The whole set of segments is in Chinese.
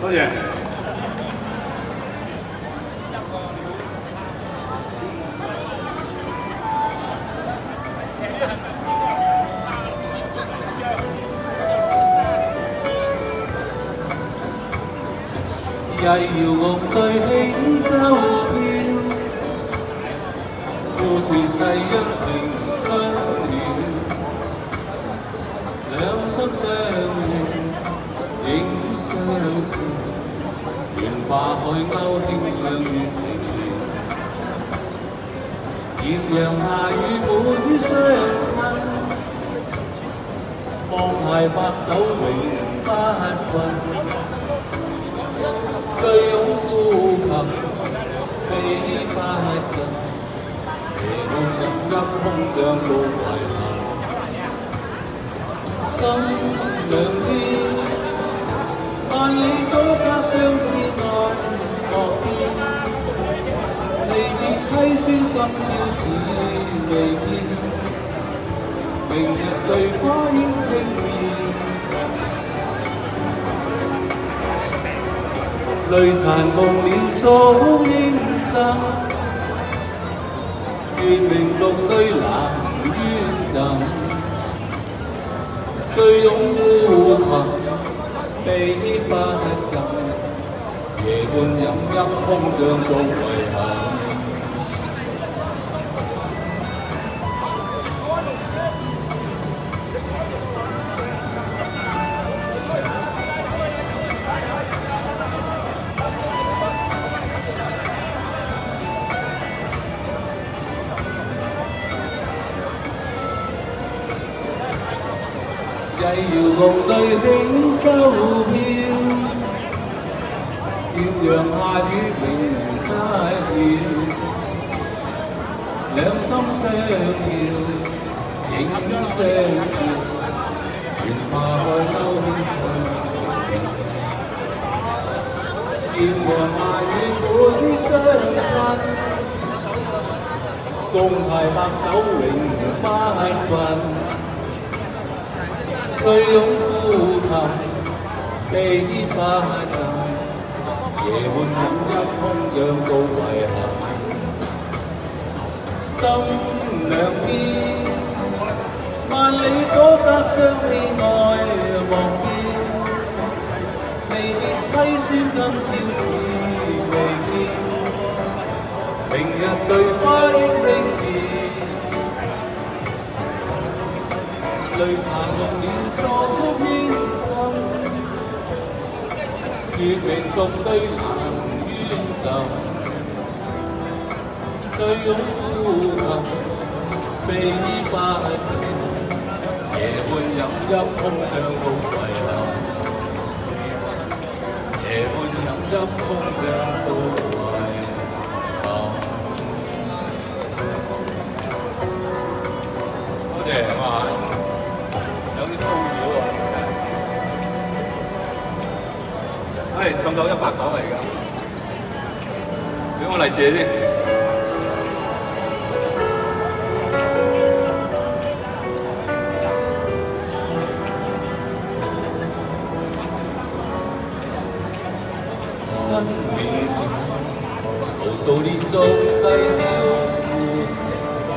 多謝。 曳搖樂隊輕舟飄，故事誓約平春曉，兩心相應影相貼，願化海鷗輕唱於情緣，豔陽下與每相親，幫鞋白首永不分。 醉擁孤琴，飛不近，夜半飲泣空像路遺痕。心兩天，萬里阻隔相思愛莫見，離別凄酸今宵似未見，明日淚花應輕面。 淚殘夢了早應生，願明逐歲難冤贈。醉擁孤琴，悲不禁，夜半飲泣空像共遺憾。 曳搖樂隊輕舟飄，豔陽下與明街曉，兩心相遙，影相照，願化海鷗輕唱豔陽下與每相親，共攜白首永不分。 醉擁孤琴，悲不禁，夜半飲泣空像告遺憾。心兩邊，萬里阻隔相思愛莫見，離別凄酸今宵似未見，明日淚花應輕見。 淚殘夢了昨天心，月明獨對難冤贈。醉擁孤琴，悲不禁，夜半飲泣空像告遺憾。夜半飲泣空像告遺憾。多謝啊！ 唱到100首嚟㗎，俾我利是先。新面前，無數連續細小故事，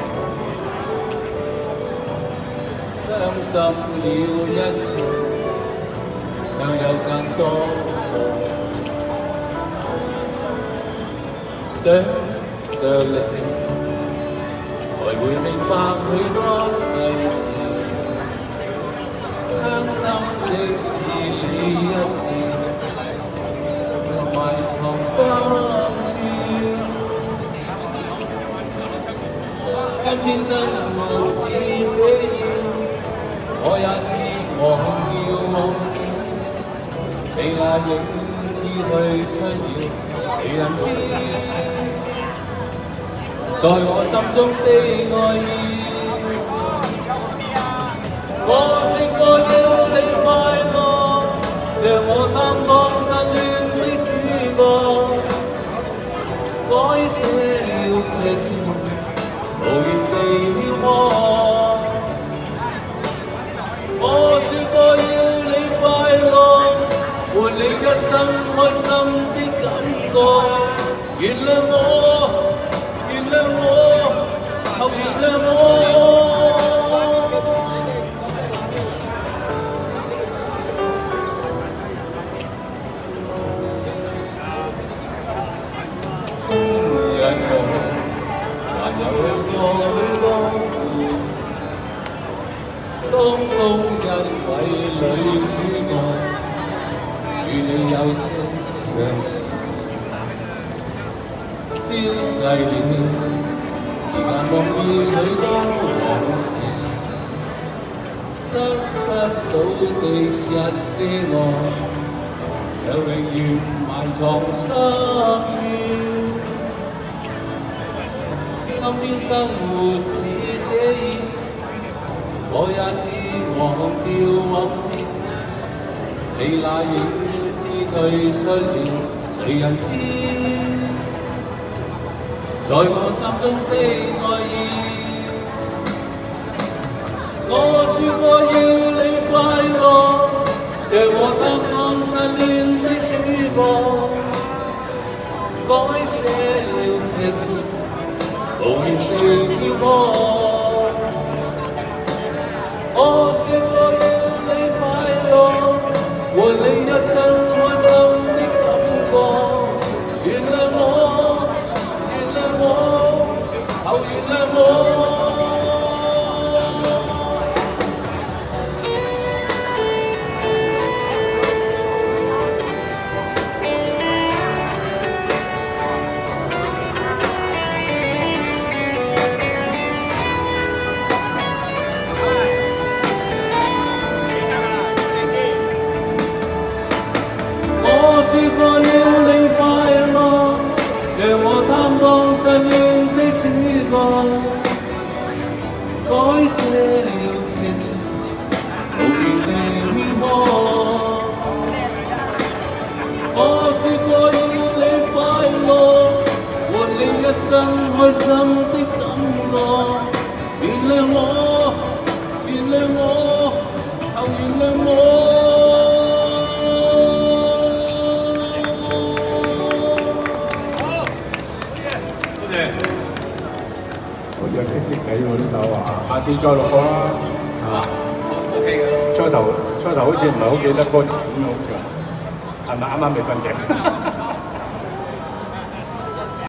傷心了一次，又有更多。 想着你，才會明白許多世事。傷心的是你一次，卻埋藏深處。今天生活只寫要，我也似忘掉往事。你那影已去出了，誰人知？ 在我心中的愛意，我說過要你快樂，讓我擔當失戀的主角，改寫了劇情，無言地漂泊。我說過要你快樂，換你。 一生開心的感覺。原諒我，原諒我，求原諒我。還有許多故事，當中因為女主角與你有些相似，消逝了，時間忘了許多往事，得不到的一些愛，又永遠埋藏心處。今天生活似寫意，我也似忘掉往事。你那影子退出了，誰人知？在我心中的愛意，我說我要你快樂，讓我擔當失戀的主角，改寫了劇情。無言地漂泊，我說我要你快樂，換你一生開心的感覺。原諒我，原諒我，求原諒我。我要你快樂，讓我擔當失戀的主角，改寫了劇情，無言地漂泊。我說我要你快樂，換你一生開心的感覺。原諒我，原諒我，求原諒我。 我約激激地喎呢首啊，下次再錄過啦，係嘛？OK 嘅。初頭好似唔係好記得歌詞咁樣，好似係咪啱啱未瞓醒？